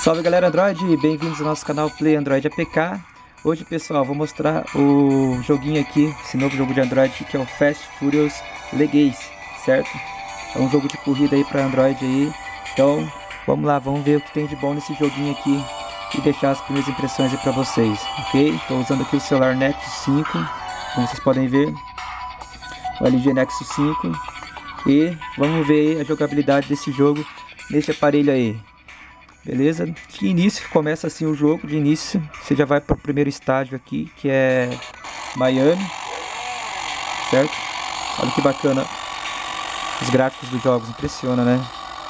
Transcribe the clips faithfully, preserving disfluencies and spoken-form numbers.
Salve galera Android, bem-vindos ao nosso canal Play Android A P K. Hoje pessoal, vou mostrar o joguinho aqui, esse novo jogo de Android que é o Fast Furious Legacy, certo? É um jogo de corrida aí para Android aí. Então vamos lá, vamos ver o que tem de bom nesse joguinho aqui e deixar as primeiras impressões aí para vocês, ok? Estou usando aqui o celular Nexus cinco, como vocês podem ver, o L G Nexus cinco, e vamos ver aí a jogabilidade desse jogo nesse aparelho aí. Beleza? De início começa assim o jogo, de início você já vai para o primeiro estágio aqui, que é Miami, certo? Olha que bacana, os gráficos dos jogos, impressiona, né?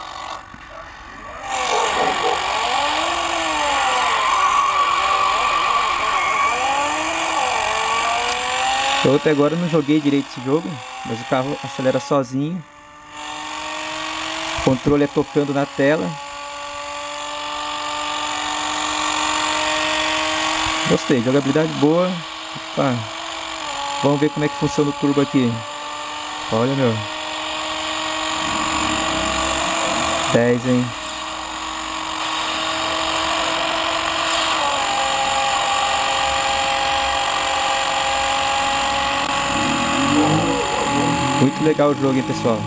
Eu até agora não joguei direito esse jogo, mas o carro acelera sozinho, o controle é tocando na tela. Gostei, jogabilidade boa. Opa. Vamos ver como é que funciona o turbo aqui. Olha, meu, dez, hein? Muito legal o jogo, hein, pessoal?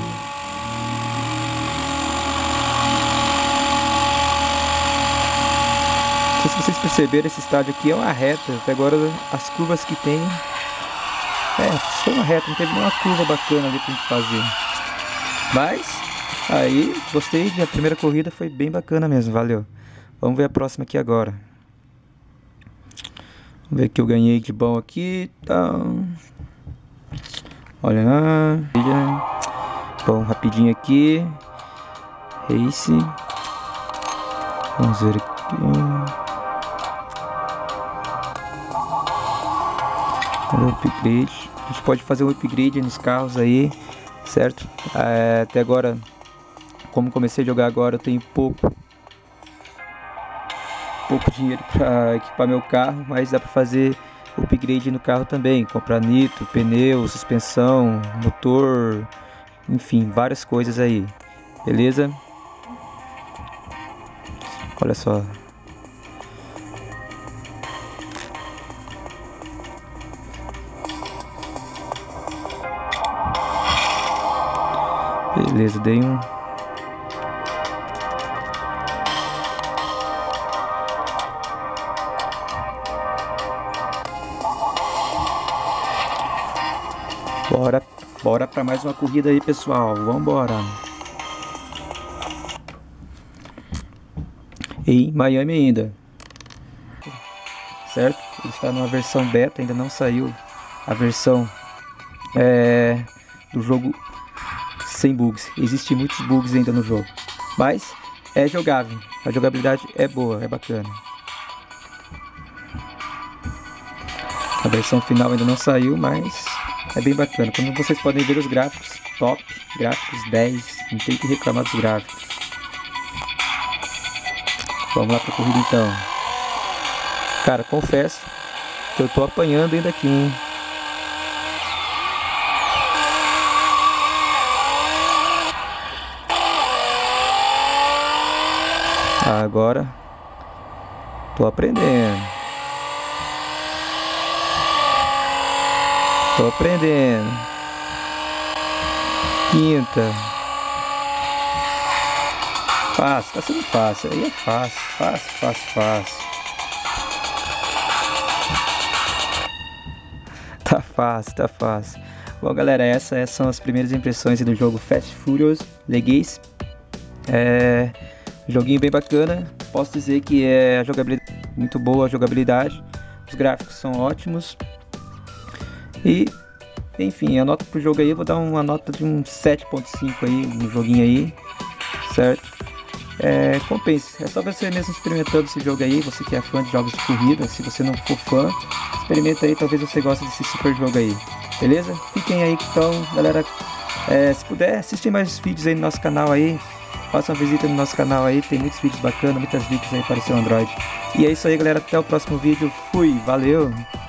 Não sei se vocês perceberam, esse estádio aqui é uma reta. Até agora as curvas que tem, é, foi uma reta, não teve nenhuma curva bacana ali pra gente fazer. Mas aí, gostei, a primeira corrida foi bem bacana mesmo, valeu. Vamos ver a próxima aqui agora. Vamos ver o que eu ganhei de bom aqui. Então, olha lá. Bom, rapidinho aqui. Race. Vamos ver aqui. Um upgrade. A gente pode fazer um upgrade nos carros aí, certo? É, até agora, como comecei a jogar agora, eu tenho pouco pouco dinheiro para equipar meu carro, mas dá para fazer upgrade no carro também, comprar nitro, pneu, suspensão, motor, enfim, várias coisas aí, beleza? Olha só. Beleza, dei um... Bora, bora para mais uma corrida aí, pessoal. Vambora. Em Miami ainda. Certo? Ele está numa versão beta, ainda não saiu a versão é, do jogo sem bugs. Existem muitos bugs ainda no jogo, mas é jogável, a jogabilidade é boa, é bacana. A versão final ainda não saiu, mas é bem bacana. Como vocês podem ver, os gráficos top, gráficos dez, não tem que reclamar dos gráficos. Vamos lá pra corrida então. Cara, confesso que eu tô apanhando ainda aqui, hein? Agora tô aprendendo. Tô aprendendo. Quinta. Fácil, tá sendo fácil. Aí é fácil, fácil, fácil, fácil. Tá fácil, tá fácil. Bom, galera, essas são as primeiras impressões do jogo Fast Furious Legacy. É... Joguinho bem bacana, posso dizer que é a jogabilidade muito boa, a jogabilidade, os gráficos são ótimos e, enfim, a nota pro jogo aí eu vou dar uma nota de um sete ponto cinco aí no joguinho aí, certo? É, compensa, é só você mesmo experimentando esse jogo aí, você que é fã de jogos de corrida. Se você não for fã, experimenta aí, talvez você goste desse super jogo aí, beleza? Fiquem aí então, galera, é, se puder, assistem mais vídeos aí no nosso canal aí. Faça uma visita no nosso canal aí, tem muitos vídeos bacanas, muitas dicas aí para o seu Android. E é isso aí, galera, até o próximo vídeo. Fui, valeu!